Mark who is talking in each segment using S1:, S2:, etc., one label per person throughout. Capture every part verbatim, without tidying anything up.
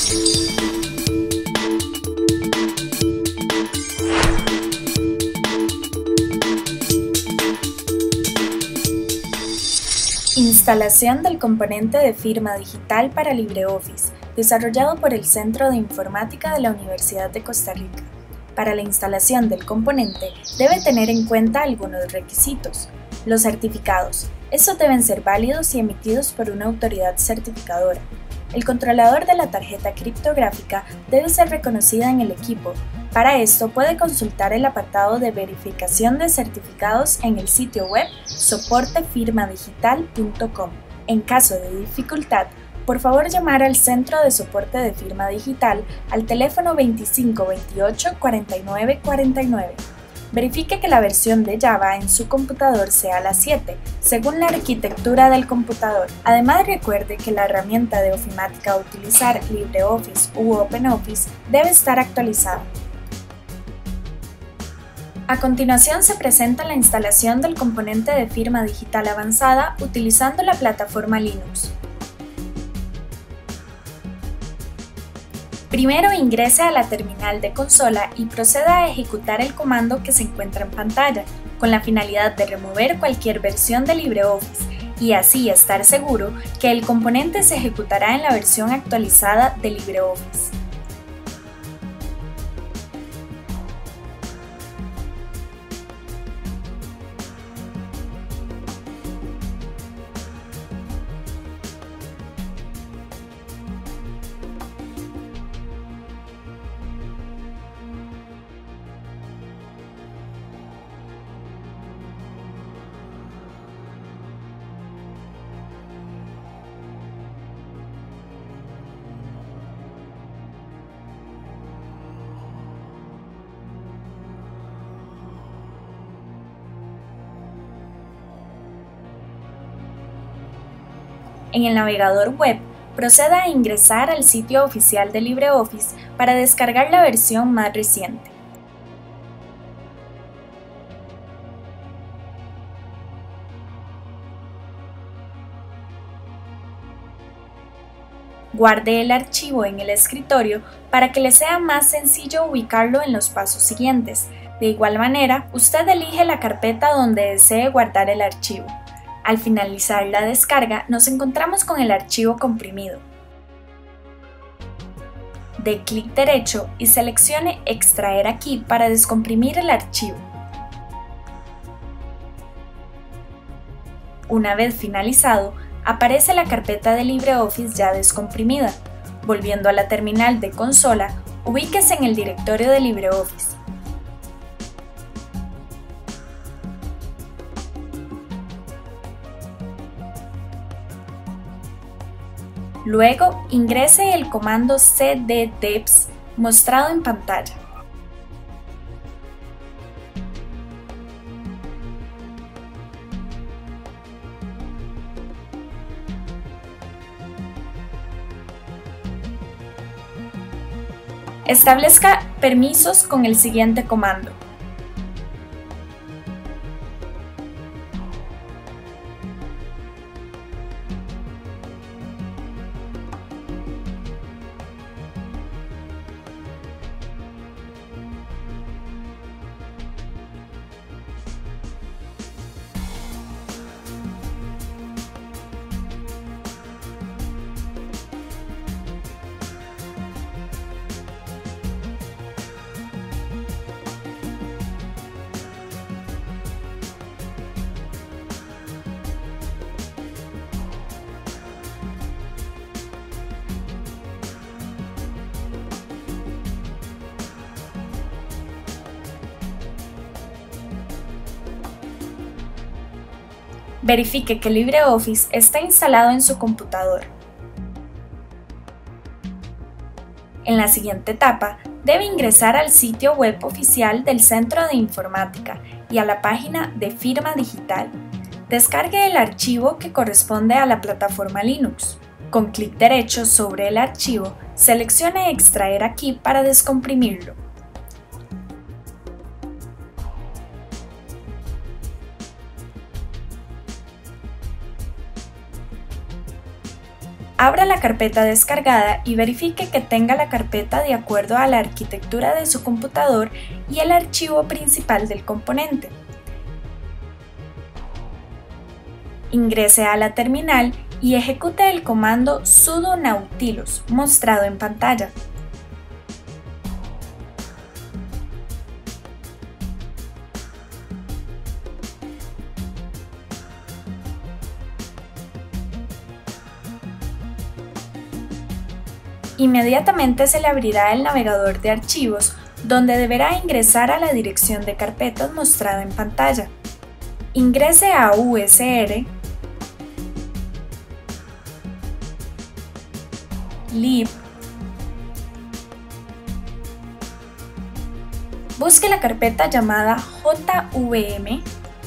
S1: Instalación del componente de firma digital para LibreOffice, desarrollado por el Centro de Informática de la Universidad de Costa Rica. Para la instalación del componente, debe tener en cuenta algunos requisitos. Los certificados. Estos deben ser válidos y emitidos por una autoridad certificadora. El controlador de la tarjeta criptográfica debe ser reconocida en el equipo. Para esto puede consultar el apartado de verificación de certificados en el sitio web soporte firma digital punto com. En caso de dificultad, por favor llamar al Centro de Soporte de Firma Digital al teléfono veinticinco veintiocho cuarenta y nueve cuarenta y nueve. Verifique que la versión de Java en su computador sea la siete, según la arquitectura del computador. Además, recuerde que la herramienta de ofimática a utilizar, LibreOffice u OpenOffice, debe estar actualizada. A continuación se presenta la instalación del componente de firma digital avanzada utilizando la plataforma Linux. Primero ingrese a la terminal de consola y proceda a ejecutar el comando que se encuentra en pantalla, con la finalidad de remover cualquier versión de LibreOffice y así estar seguro que el componente se ejecutará en la versión actualizada de LibreOffice. En el navegador web, proceda a ingresar al sitio oficial de LibreOffice para descargar la versión más reciente. Guarde el archivo en el escritorio para que le sea más sencillo ubicarlo en los pasos siguientes. De igual manera, usted elige la carpeta donde desee guardar el archivo. Al finalizar la descarga, nos encontramos con el archivo comprimido. Dé clic derecho y seleccione Extraer aquí para descomprimir el archivo. Una vez finalizado, aparece la carpeta de LibreOffice ya descomprimida. Volviendo a la terminal de consola, ubíquese en el directorio de LibreOffice. Luego, ingrese el comando cddeps mostrado en pantalla. Establezca permisos con el siguiente comando. Verifique que LibreOffice está instalado en su computador. En la siguiente etapa, debe ingresar al sitio web oficial del Centro de Informática y a la página de Firma Digital. Descargue el archivo que corresponde a la plataforma Linux. Con clic derecho sobre el archivo, seleccione Extraer aquí para descomprimirlo. Abra la carpeta descargada y verifique que tenga la carpeta de acuerdo a la arquitectura de su computador y el archivo principal del componente. Ingrese a la terminal y ejecute el comando sudo nautilus mostrado en pantalla. Inmediatamente se le abrirá el navegador de archivos, donde deberá ingresar a la dirección de carpetas mostrada en pantalla. Ingrese a U S R, lib, busque la carpeta llamada J V M,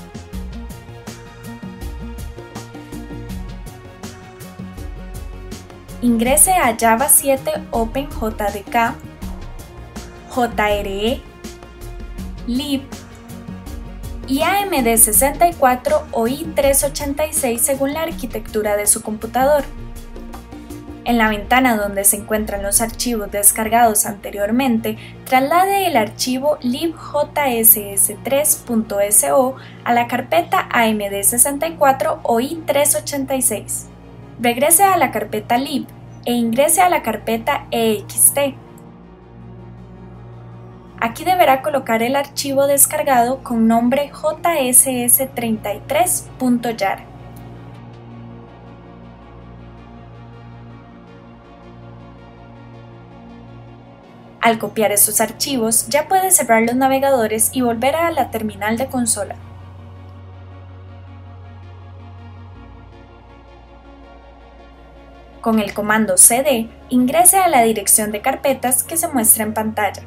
S1: ingrese a Java siete OpenJDK, J R E, lib y A M D sesenta y cuatro o i tres ochenta y seis según la arquitectura de su computador. En la ventana donde se encuentran los archivos descargados anteriormente, traslade el archivo libjss tres punto so a la carpeta A M D sesenta y cuatro o i tres ochenta y seis. Regrese a la carpeta lib e ingrese a la carpeta E X T. Aquí deberá colocar el archivo descargado con nombre J S S treinta y tres punto jar. Al copiar esos archivos, ya puede cerrar los navegadores y volver a la terminal de consola. Con el comando cd, ingrese a la dirección de carpetas que se muestra en pantalla.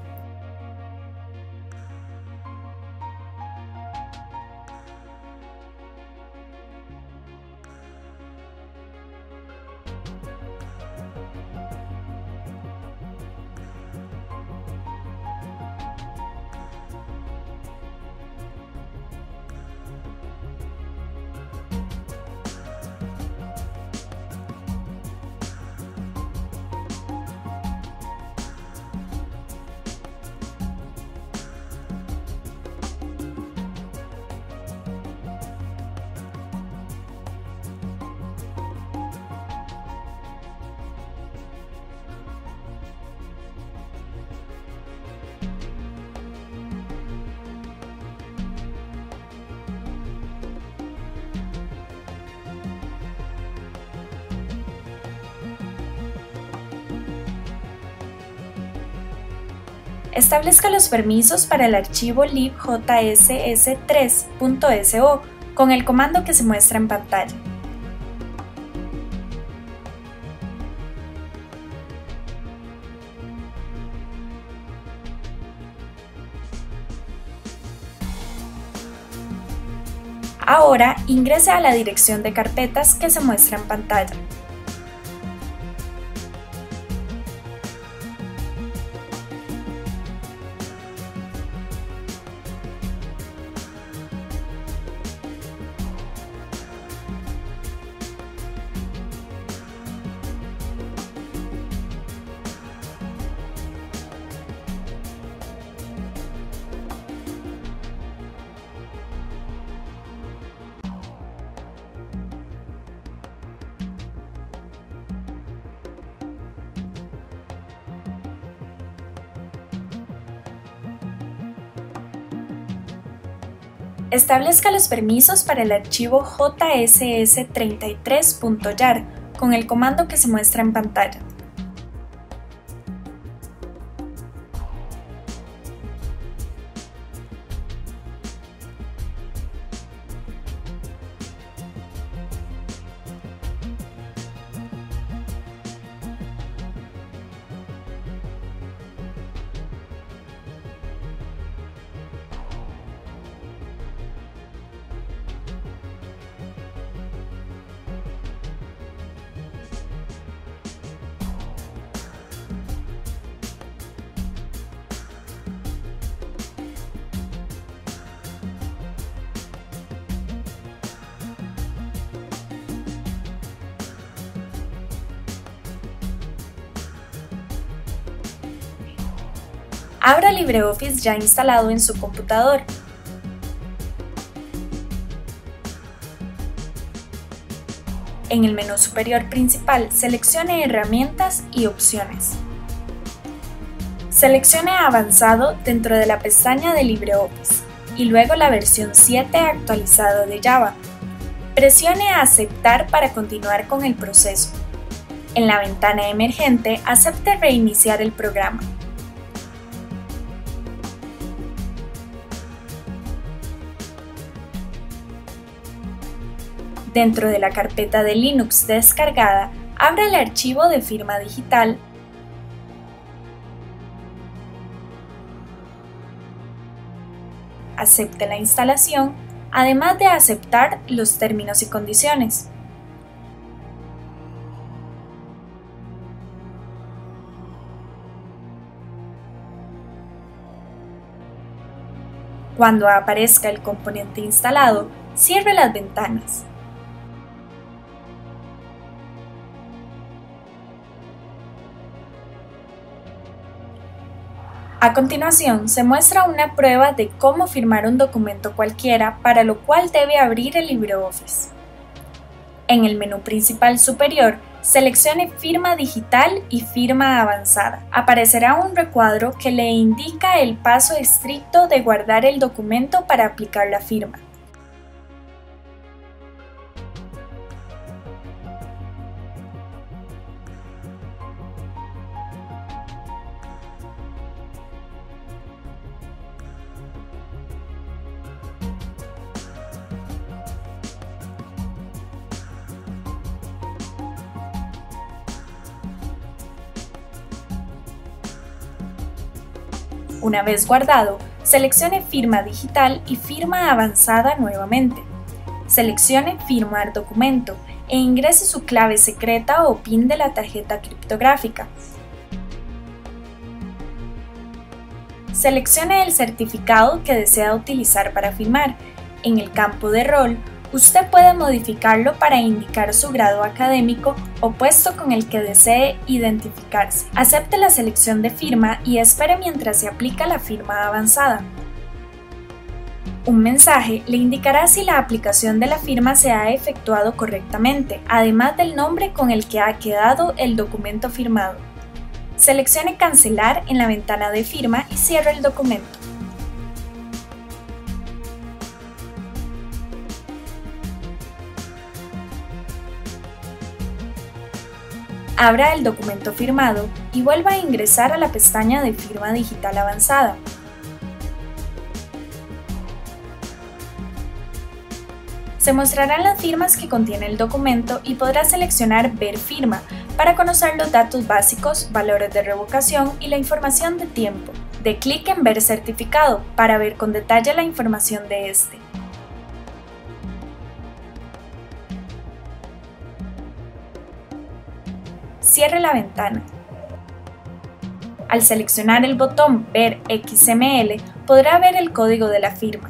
S1: Establezca los permisos para el archivo libjss tres punto so con el comando que se muestra en pantalla. Ahora ingrese a la dirección de carpetas que se muestra en pantalla. Establezca los permisos para el archivo J S S treinta y tres punto jar con el comando que se muestra en pantalla. Abra LibreOffice ya instalado en su computador. En el menú superior principal, seleccione Herramientas y Opciones. Seleccione Avanzado dentro de la pestaña de LibreOffice y luego la versión siete actualizada de Java. Presione Aceptar para continuar con el proceso. En la ventana emergente, acepte reiniciar el programa. Dentro de la carpeta de Linux descargada, abra el archivo de firma digital acepte la instalación, además de aceptar los términos y condiciones. Cuando aparezca el componente instalado, cierre las ventanas. A continuación, se muestra una prueba de cómo firmar un documento cualquiera, para lo cual debe abrir el LibreOffice. En el menú principal superior, seleccione Firma Digital y Firma Avanzada. Aparecerá un recuadro que le indica el paso estricto de guardar el documento para aplicar la firma. Una vez guardado, seleccione Firma Digital y Firma Avanzada nuevamente. Seleccione Firmar documento e ingrese su clave secreta o PIN de la tarjeta criptográfica. Seleccione el certificado que desea utilizar para firmar. En el campo de rol, usted puede modificarlo para indicar su grado académico o puesto con el que desee identificarse. Acepte la selección de firma y espere mientras se aplica la firma avanzada. Un mensaje le indicará si la aplicación de la firma se ha efectuado correctamente, además del nombre con el que ha quedado el documento firmado. Seleccione Cancelar en la ventana de firma y cierre el documento. Abra el documento firmado y vuelva a ingresar a la pestaña de Firma Digital Avanzada. Se mostrarán las firmas que contiene el documento y podrá seleccionar Ver firma para conocer los datos básicos, valores de revocación y la información de tiempo. Dé clic en Ver certificado para ver con detalle la información de este. Cierre la ventana. Al seleccionar el botón Ver X M L, podrá ver el código de la firma.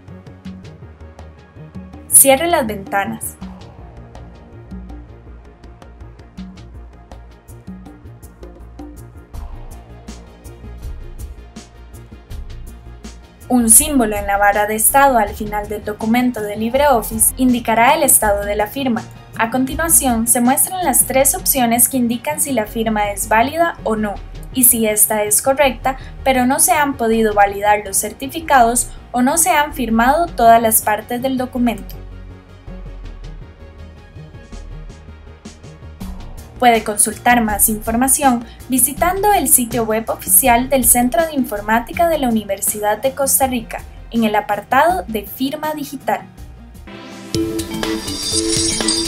S1: Cierre las ventanas. Un símbolo en la barra de estado al final del documento de LibreOffice indicará el estado de la firma. A continuación, se muestran las tres opciones que indican si la firma es válida o no, y si esta es correcta, pero no se han podido validar los certificados o no se han firmado todas las partes del documento. Puede consultar más información visitando el sitio web oficial del Centro de Informática de la Universidad de Costa Rica, en el apartado de Firma Digital.